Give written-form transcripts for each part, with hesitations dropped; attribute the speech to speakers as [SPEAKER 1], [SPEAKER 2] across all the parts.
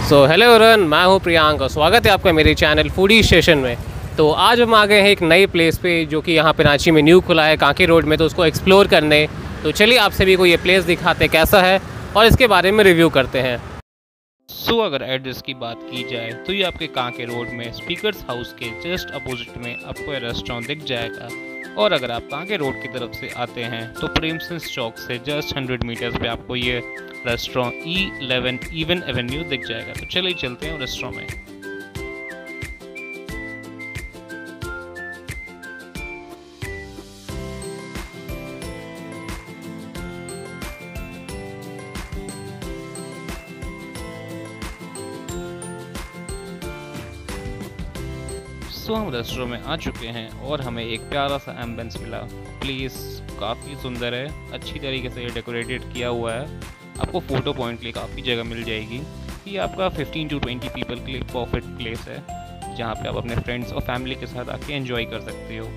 [SPEAKER 1] Hello everyone, मैं हूं प्रियांक और स्वागत है आपका मेरे चैनल फूडी स्टेशन में। तो आज हम आ गए हैं एक नई प्लेस पे जो कि यहाँ पे रांची में न्यू खुला है कांके रोड में, तो उसको एक्सप्लोर करने। तो चलिए आप सभी को ये प्लेस दिखाते हैं कैसा है और इसके बारे में रिव्यू करते हैं। अगर एड्रेस की बात की जाए तो ये आपके कांके रोड में स्पीकर्स हाउस के जस्ट अपोजिट में आपको ये रेस्टोरेंट दिख जाएगा। और अगर आप कांके रोड की तरफ से आते हैं तो प्रेमचंद चौक से जस्ट 100 मीटर्स पे आपको ये रेस्टोरेंट E11 इवन एवेन्यू दिख जाएगा। तो चलिए चलते हैं रेस्टोरेंट में। हम रेस्टोरेंट में आ चुके हैं और हमें एक प्यारा सा एम्बियंस मिला। प्लेस काफ़ी सुंदर है, अच्छी तरीके से ये डेकोरेटेड किया हुआ है। आपको फ़ोटो पॉइंट के लिए काफ़ी जगह मिल जाएगी। ये आपका 15 to 20 पीपल के लिए परफेक्ट प्लेस है जहाँ पे आप अपने फ्रेंड्स और फैमिली के साथ आके एंजॉय कर सकते हो।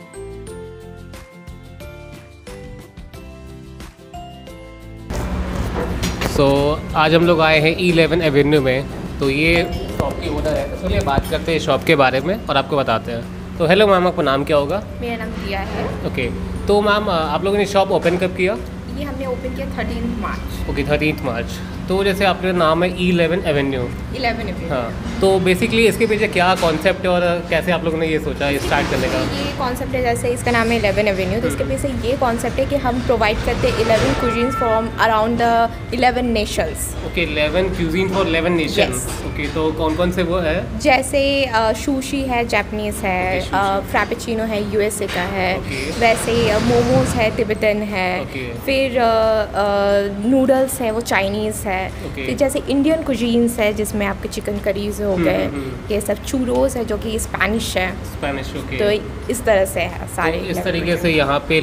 [SPEAKER 1] आज हम लोग आए हैं E11 एवेन्यू में। तो ये शॉप की ओनर है, तो चलिए बात करते हैं शॉप के बारे में और आपको बताते हैं। तो हेलो मैम, आपका नाम क्या होगा?
[SPEAKER 2] मेरा नाम प्रिया है।
[SPEAKER 1] ओके, तो मैम आप लोगों ने शॉप ओपन कब किया?
[SPEAKER 2] ये हमने ओपन किया 13 मार्च।
[SPEAKER 1] ओके, 13 मार्च। तो जैसे आपका नाम है E11 एवेन्यू।
[SPEAKER 2] 11 एवेन्यू।
[SPEAKER 1] हाँ, तो बेसिकली इसके पीछे क्या कॉन्सेप्ट है और कैसे आप लोगों ने ये सोचा स्टार्ट करने का?
[SPEAKER 2] ये कॉन्सेप्ट है, जैसे इसका नाम है 11 एवेन्यू, तो इसके पीछे ये कॉन्सेप्ट है कि हम प्रोवाइड करते हैं 11 cuisines from around the 11 nations.
[SPEAKER 1] Okay, 11 cuisine for 11 nations. Okay, तो कौन कौन से वो है?
[SPEAKER 2] जैसे शूशी है, जापानीज़ है, फ्रैपेचिनो है, USA का है। वैसे मोमोज है, तिब्बतन है। फिर नूडल्स है, वो चाइनीज़ है। फिर जैसे इंडियन कुजीन्स है जिसमें आपके चिकन करीज हो गए, ये सब चूरोस है जो कि स्पेनिश है।
[SPEAKER 1] ओके।
[SPEAKER 2] तो इस तरह से है सारे।
[SPEAKER 1] तो इस तरीके से यहाँ पे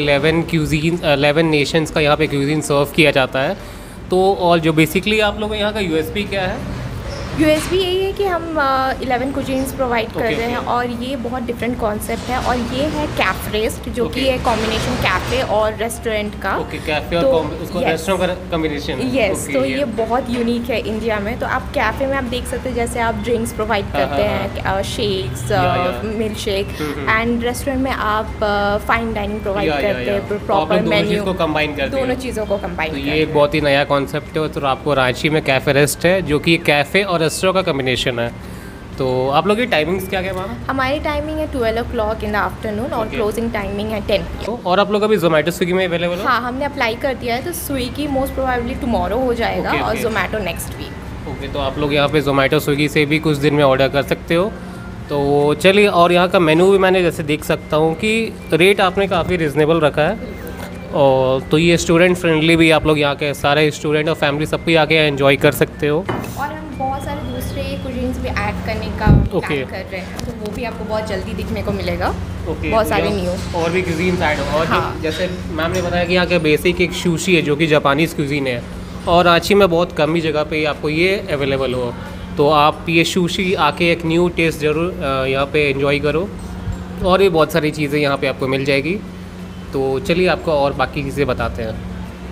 [SPEAKER 1] 11 नेशंस का यहाँ पे क्यूजीन सर्व किया जाता है। तो और जो बेसिकली आप लोगों यहाँ का यूएसपी क्या है?
[SPEAKER 2] यूएसपी यही है कि हम 11 कुजीन्स प्रोवाइड कर रहे हैं और ये बहुत डिफरेंट कॉन्सेप्ट है। और ये है कैफरेस्ट, जो कि है कॉम्बिनेशन कैफ़े और रेस्टोरेंट का।
[SPEAKER 1] कैफे और उसको रेस्टोरेंट का कॉम्बिनेशन।
[SPEAKER 2] यस, तो ये बहुत यूनिक है इंडिया में। तो आप कैफ़े में आप देख सकते हैं, जैसे आप ड्रिंक्स प्रोवाइड करते हैं, shakes, milk shake, and restaurant में आप फाइन डाइनिंग प्रोवाइड करते हैं, प्रॉपर मेन्यू को कंबाइन करते हैं, दोनों चीज़ों को कंबाइन।
[SPEAKER 1] तो ये एक बहुत ही नया कॉन्सेप्ट है। तो आपको रांची में कैफे रेस्ट है जो कि कैफ़े और रेस्टोरेंट का कॉम्बिनेशन है। तो आप लोग की टाइमिंग्स क्या क्या मैम?
[SPEAKER 2] हमारी टाइमिंग है 12 o'clock इन द आफ्टरनून और क्लोजिंग टाइमिंग है 10 PM।
[SPEAKER 1] और आप लोग अभी जोमेटो स्विगी में अवेलेबल हो?
[SPEAKER 2] हाँ, हमने अप्लाई कर दिया है, तो स्विगी मोस्ट प्रोबेबली टुमारो हो जाएगा और जोमेटो नेक्स्ट वीक।
[SPEAKER 1] ओके, तो आप लोग यहाँ पे जोमेटो स्विगी से भी कुछ दिन में ऑर्डर कर सकते हो। तो चलिए, और यहाँ का मेनू भी मैंने जैसे देख सकता हूँ कि रेट आपने काफ़ी रिजनेबल रखा है। और तो ये स्टूडेंट फ्रेंडली भी, आप लोग यहाँ के सारे स्टूडेंट और फैमिली सब भी आके एंजॉय कर सकते हो।
[SPEAKER 2] और हम बहुत सारे दूसरे कुजीन्स भी ऐड करने का प्लान कर रहे हैं, तो वो भी आपको बहुत जल्दी दिखने को मिलेगा। बहुत सारे न्यू
[SPEAKER 1] और भी क्यूजीन्स ऐड हो। और जैसे मैम ने बताया कि यहाँ के बेसिक एक शूशी है जो कि जापानीज़ क्यूजीन है, और रांची में बहुत कम ही जगह पे आपको ये अवेलेबल हो। तो आप ये शूशी आके एक न्यू टेस्ट ज़रूर यहाँ पे एंजॉय करो। और भी बहुत सारी चीज़ें यहाँ पे आपको मिल जाएगी। तो चलिए आपको और बाकी चीज़ें बताते हैं।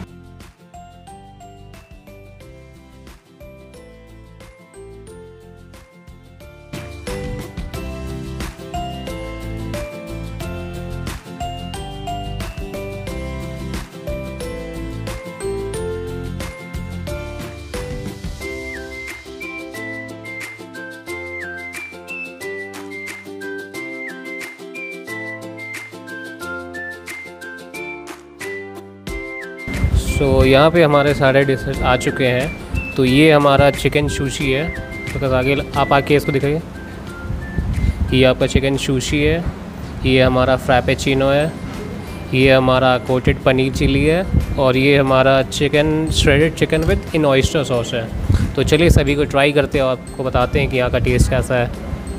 [SPEAKER 1] तो यहाँ पे हमारे सारे डिशेस आ चुके हैं। तो ये हमारा चिकन शूशी है। तो आगे आप आके इसको दिखाइए। ये आपका चिकन शूशी है, ये हमारा फ्रैपेचिनो है, ये हमारा कोटेड पनीर चिली है, और ये हमारा chicken shredded chicken with in oyster sauce है। तो चलिए सभी को ट्राई करते हैं और आपको बताते हैं कि यहाँ का टेस्ट कैसा है।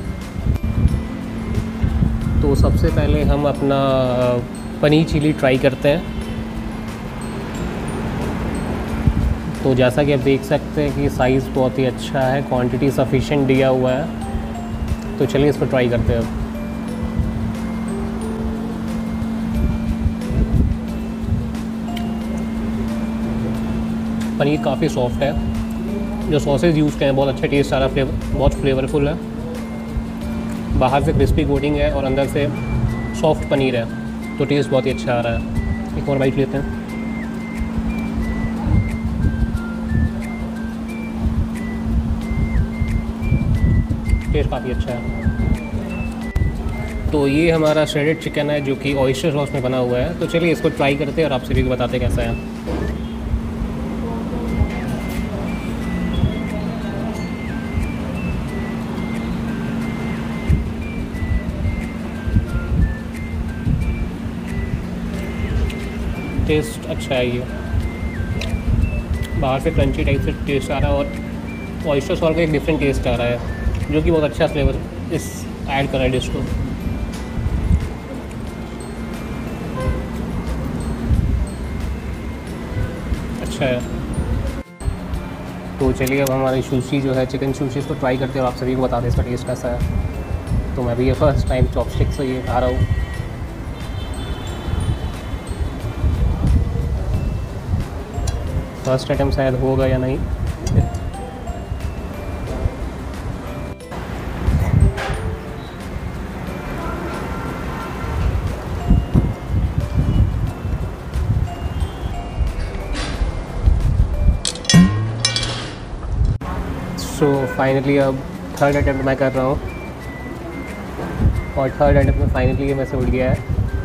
[SPEAKER 1] तो सबसे पहले हम अपना पनीर चिली ट्राई करते हैं। तो जैसा कि आप देख सकते हैं कि साइज़ बहुत ही अच्छा है, क्वांटिटी सफिशिएंट दिया हुआ है। तो चलिए इसको ट्राई करते हैं। पनीर काफ़ी सॉफ्ट है, जो सॉसेज यूज़ किए हैं बहुत अच्छा टेस्ट आ रहा है, बहुत फ्लेवरफुल है। बाहर से क्रिस्पी कोटिंग है और अंदर से सॉफ्ट पनीर है, तो टेस्ट बहुत ही अच्छा आ रहा है। एक और बाइट लेते हैं। टेस्ट काफ़ी अच्छा है। तो ये हमारा श्रेडेड चिकन है जो कि ऑयस्टर सॉस में बना हुआ है। तो चलिए इसको ट्राई करते हैं और आप सभी को बताते हैं कैसा है। टेस्ट अच्छा है, ये बाहर से क्रंची टाइप से टेस्ट आ रहा है और ऑयस्टर सॉस का एक डिफरेंट टेस्ट आ रहा है जो कि बहुत अच्छा फ्लेवर इस ऐड कर रहा है डिश को। अच्छा है। तो चलिए अब हमारी सुशी जो है चिकन सुशी, इसको ट्राई करते हैं और आप सभी को बताते हैं इसका टेस्ट कैसा है। तो मैं भी ये फर्स्ट टाइम चॉपस्टिक से ये खा रहा हूँ। फर्स्ट आइटम शायद होगा या नहीं। सो फाइनली अब थर्ड अटैम्प्ट मैं कर रहा हूँ और थर्ड अटैम्प्ट में फाइनली ये मैसे उड़ गया है।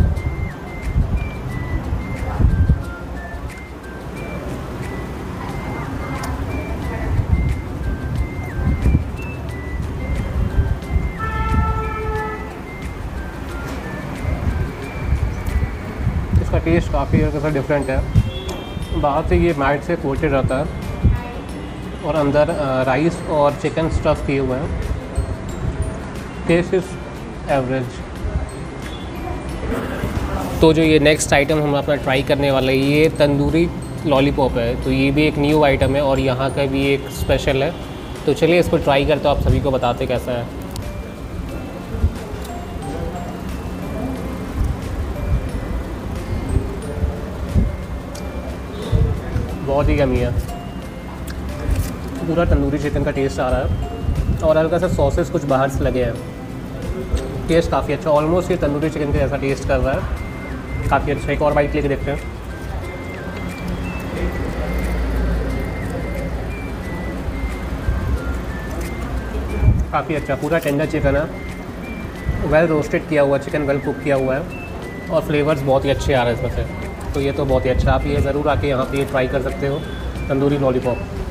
[SPEAKER 1] इसका टेस्ट काफ़ी ज़्यादा डिफरेंट है। बाहर से ये मैट से कोटेड रहता है और अंदर राइस और चिकन स्टफ़ किए हुए हैं। Taste is average. तो जो ये नेक्स्ट आइटम हम अपना ट्राई करने वाले हैं ये तंदूरी लॉलीपॉप है। तो ये भी एक न्यू आइटम है और यहाँ का भी एक स्पेशल है। तो चलिए इसको ट्राई करते हो, आप सभी को बताते कैसा है। बहुत ही यम्मी है। पूरा तंदूरी चिकन का टेस्ट आ रहा है और हल्का सा सॉसेस कुछ बाहर से लगे हैं। टेस्ट काफ़ी अच्छा, ऑलमोस्ट ये तंदूरी चिकन के जैसा टेस्ट कर रहा है। काफ़ी अच्छा। एक और बाइट लेके देखते हैं। काफ़ी अच्छा, पूरा टेंडर चिकन है, वेल रोस्टेड किया हुआ चिकन, वेल कुक किया हुआ है और फ्लेवर्स बहुत ही अच्छे आ रहे हैं इसमें से। तो ये तो बहुत ही अच्छा, आप ये ज़रूर आके यहाँ पे ये ट्राई कर सकते हो तंदूरी लॉलीपॉप।